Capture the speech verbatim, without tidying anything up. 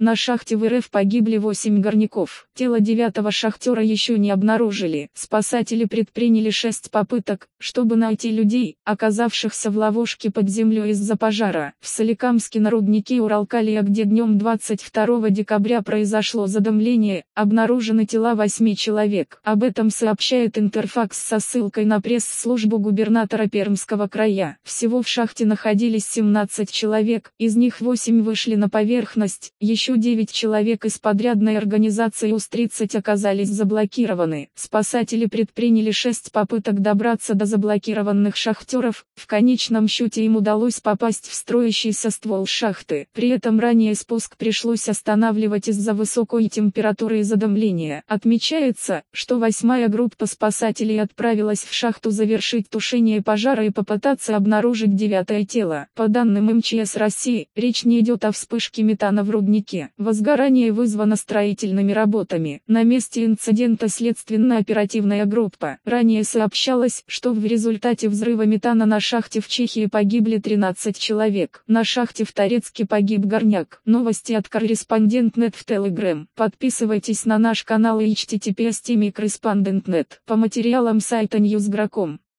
На шахте в РФ погибли восемь горняков. Тело девятого шахтера еще не обнаружили. Спасатели предприняли шесть попыток, чтобы найти людей, оказавшихся в ловушке под землей из-за пожара. В Соликамске на руднике Уралкалия, где днем двадцать второго декабря произошло задымление, обнаружены тела восьми человек. Об этом сообщает Интерфакс со ссылкой на пресс-службу губернатора Пермского края. Всего в шахте находились семнадцать человек, из них восемь вышли на поверхность, еще девять человек из подрядной организации УЗ тридцать оказались заблокированы. Спасатели предприняли шесть попыток добраться до заблокированных шахтеров, в конечном счете им удалось попасть в строящийся ствол шахты. При этом ранее спуск пришлось останавливать из-за высокой температуры и задымления. Отмечается, что восьмая группа спасателей отправилась в шахту завершить тушение пожара и попытаться обнаружить девятое тело. По данным эм че эс России, речь не идет о вспышке метана в руднике. Возгорание вызвано строительными работами. На месте инцидента следственно-оперативная группа. Ранее сообщалось, что в результате взрыва метана на шахте в Чехии погибли тринадцать человек. На шахте в Торецке погиб горняк. Новости от Корреспондент точка нет в Telegram. Подписывайтесь на наш канал и эйч ти ти пи эс точка корреспондент точка нет по материалам сайта ньюс точка гра точка ком.